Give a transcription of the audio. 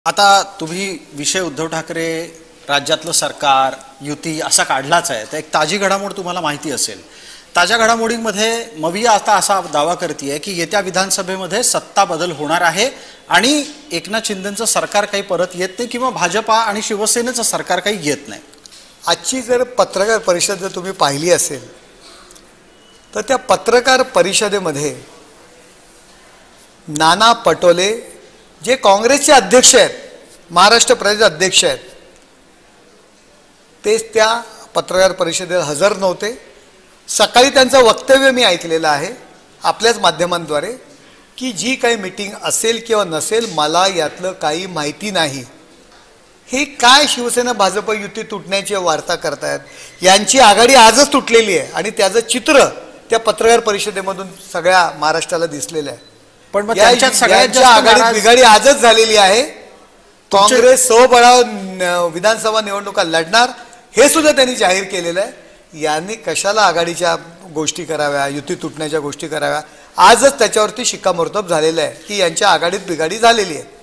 आता तुम्ही विषय उद्धव ठाकरे राज्यातलं सरकार युती असा काढलाच आहे, तर एक ताजी घडामोड तुम्हाला माहिती असेल। ताज्या घडामोडींमध्ये मविया आता असा दावा करते की येत्या विधानसभेमध्ये सत्ता बदल होणार आहे आणि एकनाथ शिंदेंचं सरकार काही परत येत नाही किंवा भाजपा आणि शिवसेनेचं सरकार काही येत नाही। आजची जर पत्रकार परिषद जर तुम्ही पाहिली असेल तर त्या पत्रकार परिषदेमध्ये नाना पटोले जे काँग्रेसचे अध्यक्ष आहेत, महाराष्ट्र प्रदेश अध्यक्ष आहेत, तेच त्या पत्रकार परिषदेला हजर नव्हते। सकाळी त्यांचं वक्तव्य मी ऐकलेलं आहे आपल्याच माध्यमांद्वारे की जी काही मीटिंग असेल किंवा नसेल मला यातलं काही माहिती नाही। हे काय शिवसेना भाजप युती तुटण्याची वार्ता करतायत। यांची आघाडी आजच तुटलेली आहे आणि त्याचं चित्र त्या पत्रकार परिषदेमधून सगळ्या महाराष्ट्राला दिसलेलं आहे। पण मग त्यांच्यात सगळ्यात जास्त आघाडीत बिघाडी आजच झालेली आहे। काँग्रेस सोबळाव विधानसभा निवडणुका लढणार हे सुद्धा त्यांनी जाहीर केलेलं आहे। यांनी कशाला आघाडीच्या गोष्टी कराव्या, युती तुटण्याच्या गोष्टी कराव्या। आजच त्याच्यावरती शिक्कामोर्तब झालेलं आहे की यांच्या आघाडीत बिघाडी झालेली आहे।